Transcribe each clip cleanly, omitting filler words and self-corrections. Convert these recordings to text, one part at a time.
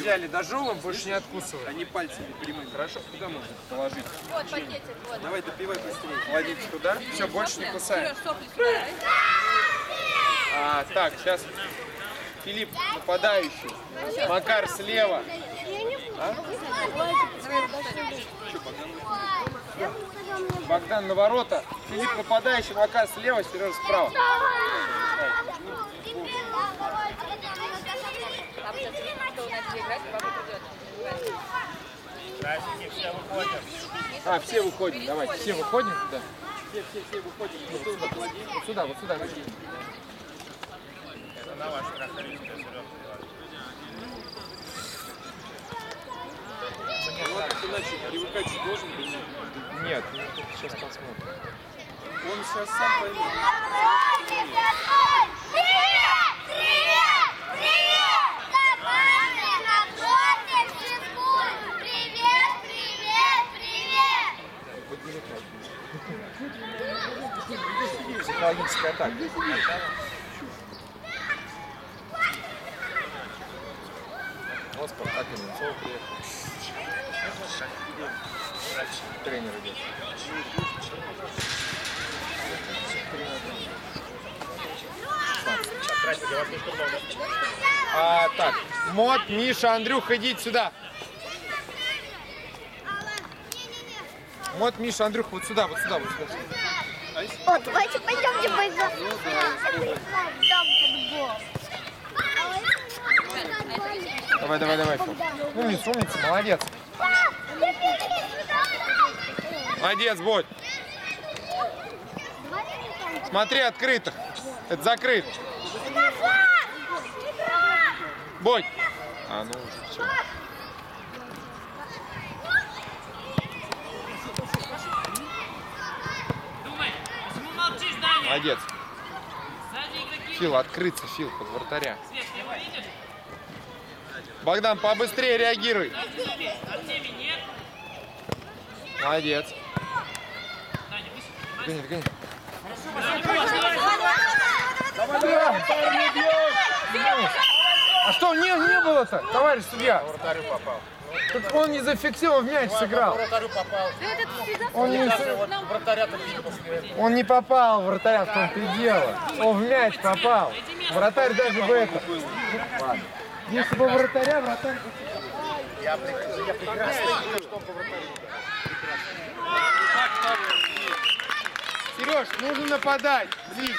взяли ножовым, больше не откусываем. Они пальцами прямыми. Хорошо, куда можно положить? Вот пакетик, вот. Давай, допивай быстрее. Кладите туда. Все, больше не кусаем. Сереж, сопли сюда, давай. Так, сейчас Филипп нападающий. Макар слева. Богдан на ворота. Филипп нападающий, Макар слева, Сережа справа. Папа сейчас кто начали играть, папа придет. Все выходим, давайте. Все выходим туда. Все выходим. Вот сюда, вот сюда. Это на ваш характеристика, Серега. Вот как иначе привыкать же должен быть. Нет, сейчас посмотрим. Он сейчас сам поймет. Психологическая атака. Вот Спартак и Немцов приехал. Тренер идет. Так, Мот, Миша, Андрюх, идите сюда. Мот, Миша, Андрюх, вот сюда, вот сюда, вот сюда. О, давайте пойдемте поиграем. Давай, давай, давай. Умница, умница, молодец. Молодец, Бодь. Смотри, открытых. Это закрыт. Бодь. Ну уже все. Молодец. Фил, открыться, Фил, под вратаря. Богдан, побыстрее реагируй. Молодец. Догони, догони. А что, не было-то, товарищ судья? Вратарю попал. Так он не зафиксировал, в мяч сыграл. Вратарю попал. Вратаря-то видно после этого. Он не попал в вратаря, в том-то и дело. Он в мяч попал. Вратарь даже бы это. Если бы вратаря, вратарь... Я прекрасно видел, что он по вратарю. Сереж, нужно нападать. Блин.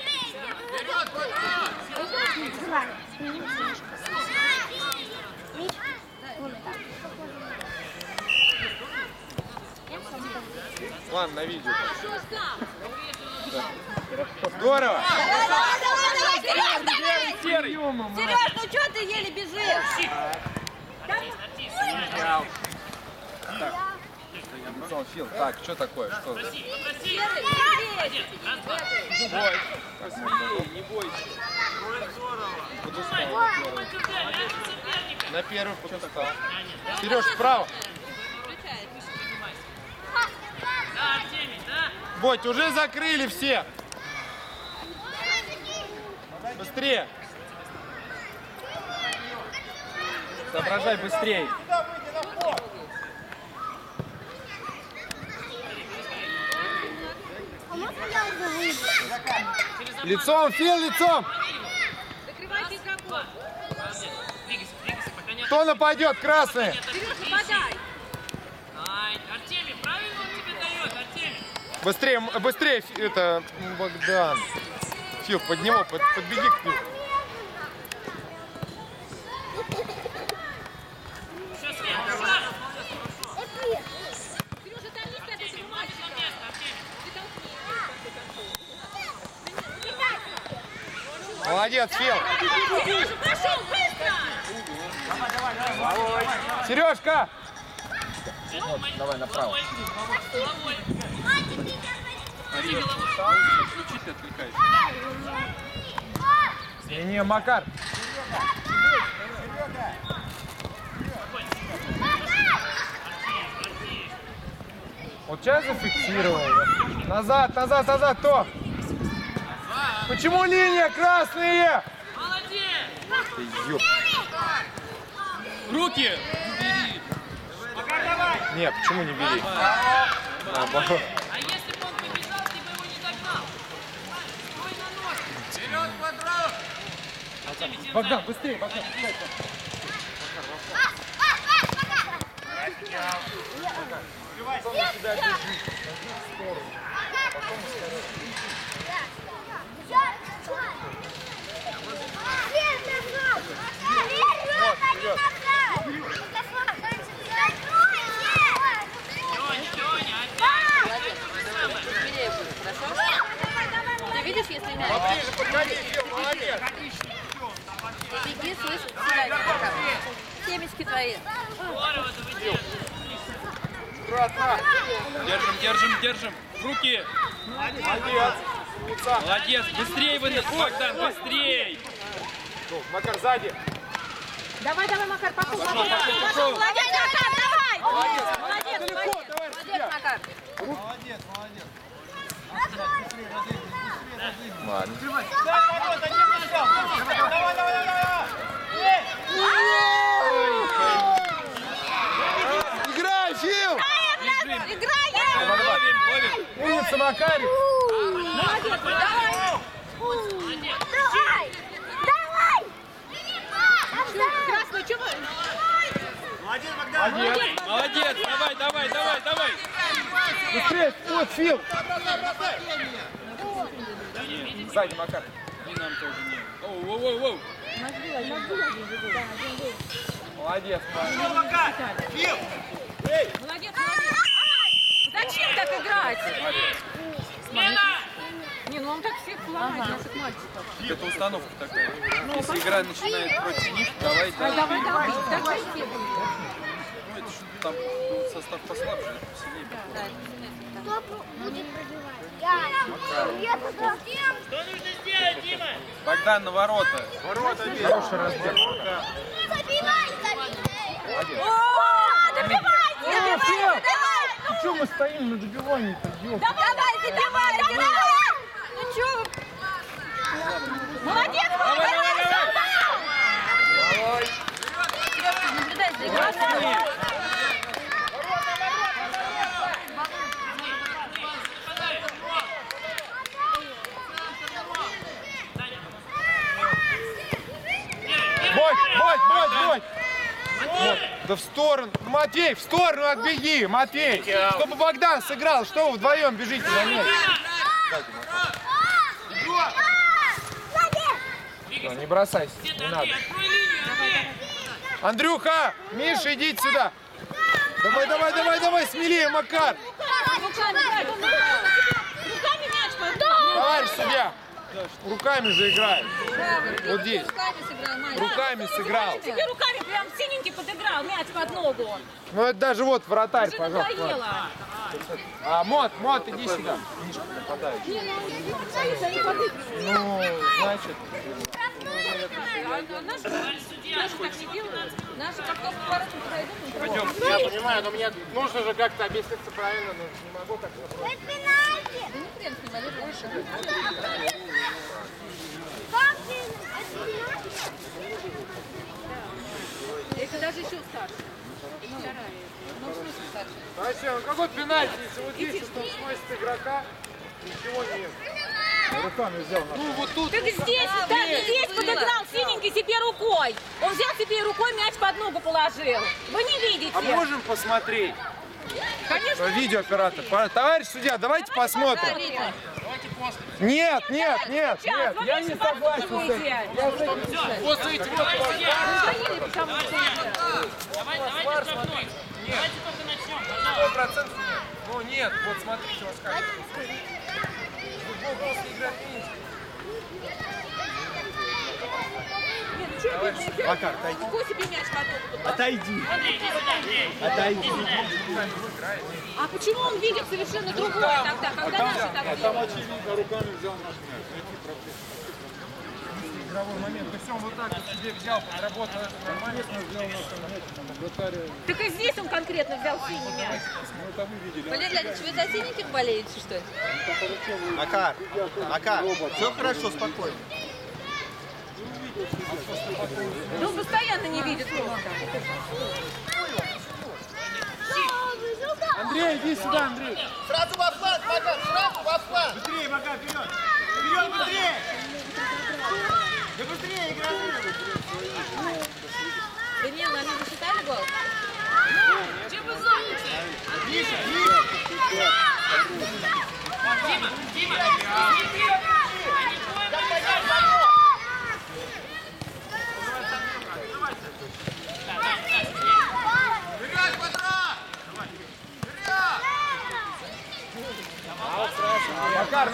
Ладно, на видео. Здорово. Сереж, ну что ты еле бежишь? Фил, так, что такое? Что? Не бойся. На первый что стал. Сереж, справа. Бодь, уже закрыли все. Быстрее. Соображай быстрее. Лицом, Фил, лицом. Закрывайте игроков. Кто нападет? Красные. Сереж, нападай. Артемий, правильно он тебе дает, Артемий? Быстрее, быстрее, это, Богдан. Фил, под него, подбеги к Филу. Сейчас я. Сережа, там не ставь эти бумаги. Молодец, Фил. Сережа, пошел, быстро! Сережка. Вот, давай направо. Ключи ты отвлекаешь. Не, Макар. Вот сейчас зафиксировал. Назад, назад, назад, кто? Почему линия красные? Молодец! Ты ёп. Руки! Бери! Нет, почему не бери? Наоборот. А если бы он побежал, ты бы его не догнал. Стой на ножку. Вперед, квадрат! Богдан, быстрее, Богдан. Ты видишь, если мяч? Поближе подходи, Фил, молодец. Беги, слышишь, сюда, пока. Семечки твои. Здорово, ты выделал. Аккуратно. Держим, держим, держим! Руки! Молодец. Умница. Молодец! Быстрей вы, Богдан, быстрей! Макар, сзади. Давай, давай, Макар, пошел, Пошел, пошел, пошел! Молодец, Макар, давай! Молодец. Молодец, Далеко, молодец. товарищ Молодец, судья. Макар. Ладно. Играй, Фил! Играем! Ловим, ловим! Умница, Макарик. Молодец, давай! Давай! Давай! Красный, что вы? Молодец. Молодец! Давай, давай, давай, давай! Быстрее, вот, Фил. Сзади, Макар. И нам тоже не. Оу, оу, оу, оу! Молодец. Молодец, молодец. Зачем так играть? Смена! Не, ну он так всех ломает, наших мальчиков. Это установка такая. Если игра начинает против них, давай, Давай, давай. давай, давай. Ну, это что там состав послабже, это посильнее. Что нужно сделать, Дима? Богдан, на ворота! Хороший разбег. Добивайте! Ну что мы стоим на добивании-то, ёлка? Давай, забивай! Ну что вы? Молодец, Давай, давай, давай! Давай. наблюдай за игрой. Бой! Вот, да в сторону. Матвей, в сторону отбеги, Матвей. Чтобы Богдан сыграл, что вы вдвоем бежите за ней? Всё, не бросайся, не надо. Открой линию, Андрей! Андрюха, Миша, идите сюда. Давай, смелее, Макар. Руками мяч пойдет. Товарищ судья, руками же играет. Вот здесь. Руками сыграл, Мать. Руками сыграл. Тебе руками прям синенький подыграл, мяч под ногу. Ну это даже вот вратарь, Уже пожалуйста. надоело. А, Мот, иди сюда. Мишка нападает. Ну, значит, Наши так не делают. Наши как только в ворота подойдут, Я понимаю, но мне нужно же как-то объясниться правильно, но не могу так просто. это даже еще старше. Ну, вторая. Ну, в смысле старше? вообще, ну какой пенальти, если вот здесь вот он сносит игрока, ничего нет. Руками взял. Ну вот тут. Так здесь, да, здесь подыграл синенький себе рукой. Он взял себе рукой, мяч под ногу положил. Вы не видите. А можем посмотреть? Конечно. Видеооператор. Товарищ судья, давайте посмотрим. Нет, я не согласен с этим. Я с этим не согласен. После этих Давайте штрафной. Давайте только начнем, пожалуйста. 100% нет. Ну нет, вот смотрите, вот как. Футбол просто играть не Макар, отойди. Какой себе мяч под ногу? Отойди. Андрей, иди сюда, Андрей. Отойди. А почему он видит совершенно другое тогда, когда наши так делают? очевидно, руками взял наш мяч. Какие проблемы? Игровой момент. То есть он вот так вот себе взял, подработал это нормально, взял наш мяч. Так и здесь он конкретно взял синий мяч. Валерий Леонидович, вы за синеньких болеете, что ли? Макар, все хорошо, спокойно. Ну, постоянно не видит просто. Андрей, иди сюда, Андрей. Сразу во фланг, Богдан, сразу во фланг. Быстрее, Богдан, вперед. Вперед, быстрее. Да быстрее, играй. Даниил, они засчитали гол? Чем вы заняты? Миша, Миша. Дима, Дима, они двое Вперед, квадрат! Вперед! Макар.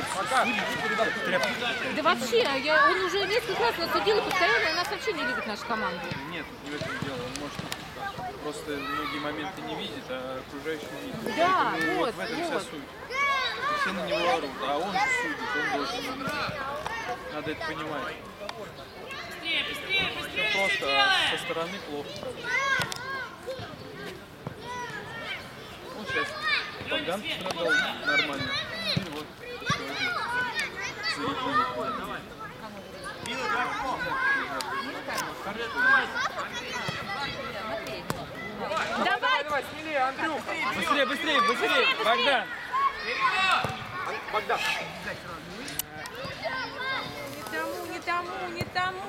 Да вообще, он уже несколько раз нас судил и постоянно нас вообще не любит наша команда. Нет, не в этом дело. Он может просто многие моменты не видит, а окружающие видят. Да, Поэтому вот, в этом вся вот. суть. И все на него орут, а он же судит, он должен видеть. Надо это понимать. Быстрее, быстрее, быстрее, все Просто делаем! со стороны плохо. Вот сейчас Богдан страдал нормально. И вот еще один. Давай, Смелее, Андрюх. Быстрее, Богдан. Богдан. не тому.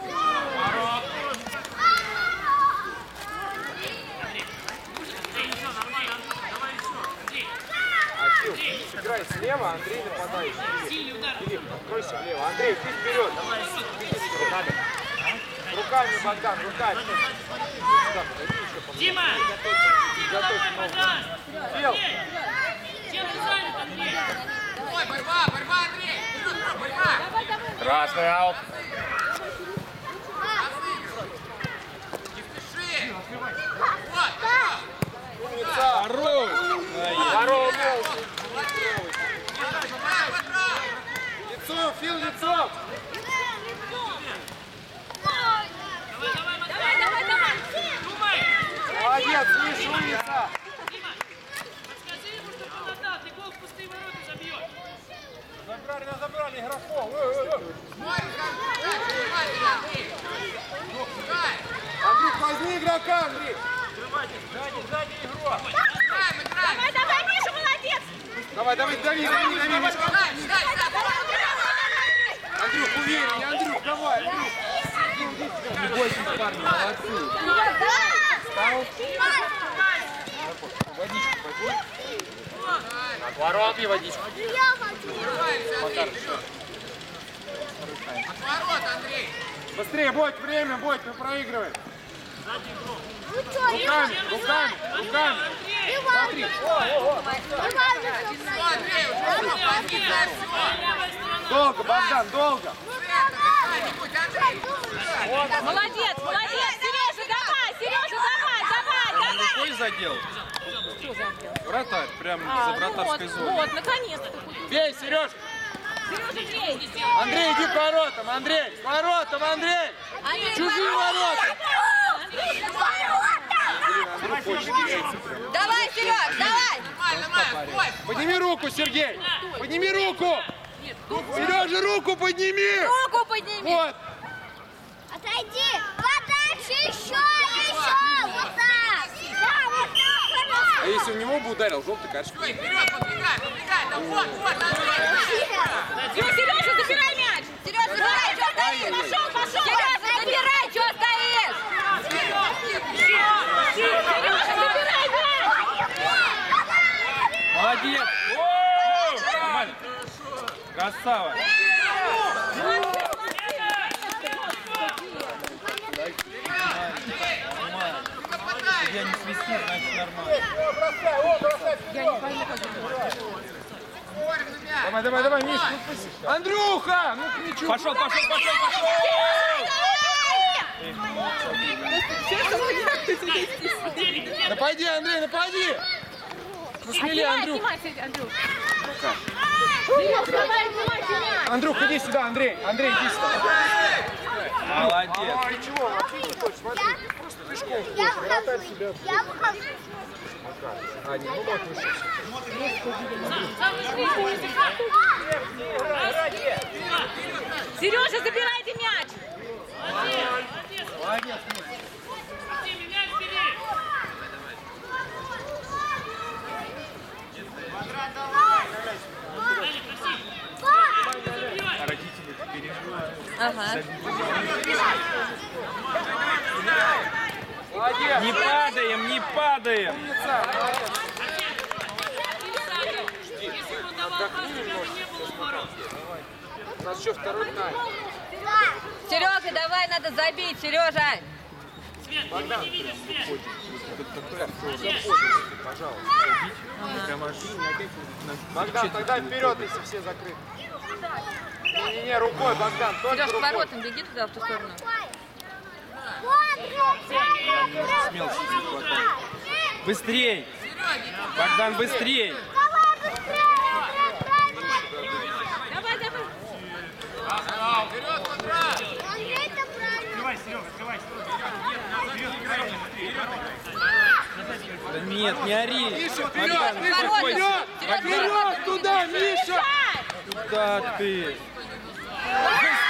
Акил, играй слева, Андрей нападающий. Сильный удар. Филипп, откройся влево. Андрей, ты вперед. Надо. Руками, Богдан, руками. Сюда подойди еще поближе. Дима! Дима, давай, пожалуйста! Бел. Чем ты занят, Андрей? Ой, борьба, Андрей! Вперед, борьба! Красный аут. Не спеши! Вот! Здорово. Здорово. Лицом, Фил, лицом. Давай! Думай! Молодец, Миша, умница. Дима, подскажи ему, чтобы он отдал, ты гол в пустые ворота забьешь. Забрали игроков. Андрей, возьми игрока, Андрей. Сзади игрок. Давай, Миша, молодец! Давай, дави, Мишка. Андрюх, уверен, Андрюх, давай, Андрюх. Не бойтесь, парни, молодцы. Встал. Водичку возьми. От ворот и водичку. Отворот, Андрей! Быстрее, Бодь, время, Бодь, мы проигрываем. Руками. Смотри. Андрей, уже Долго, Богдан, долго. Молодец! Сережа, давай! Рукой задел. Вратарь, прямо за вратарской зоной. Вот, наконец-то. Бей, Сереж. Сережа, бей! Андрей, иди к воротам, Андрей. К воротам, Андрей. Чужие ворота. Давай, Серег, давай! Подними руку, Сергей. Подними руку. Сережа, руку подними. Руку подними! Вот. Отойди! Подальше еще! Вот так! Да, вот так! А если у него бы ударил, желтый карточка. Вперед, подбегай! Там вот, Андрей! Сережа, забирай мяч! Серега, забирай, что стоишь? Пошел! Серега, забирай, что стоишь? Сережа, забирай мяч! Молодец. О, нормально. Красава. Я не свистит, значит нормально. Давай, Миш, Андрюха, ну к мячу. Пошел. Напади, Андрей, напади. Ну смелее, Андрюх. Сереж, давай, отнимайся мяч! Андрюх, иди сюда, Андрей, иди сюда. Молодец. Ничего, вообще не хочешь, смотри. Просто пешком Я ходишь, вратарь выхожу! себя. Я выхожу! А, не, ну вот вышел. Сережа, забирайте мяч! Молодец, Миша. Артемий, мяч бери! Дали, проси! А родители переживают. Ага. Молодец. Не падаем, не падаем. Если бы он давал пас, у него не было ворот. У нас еще второй тайм. Серега, давай, надо забить, Сережа. Свет, ты не видишь свет. Богдан, тогда вперед, если все закрыты. Не-не-не, рукой, Богдан, только Сереж, к рукой. воротам беги туда, в ту сторону. Смелости не хватает. Быстрей! Богдан, быстрей! Давай, давай. Открывай, Серега, открывай. Да нет, не ори! Миша, Богдан, вперед, Миша, успокойся! вперед! Вперед туда, Миша! Куда ты?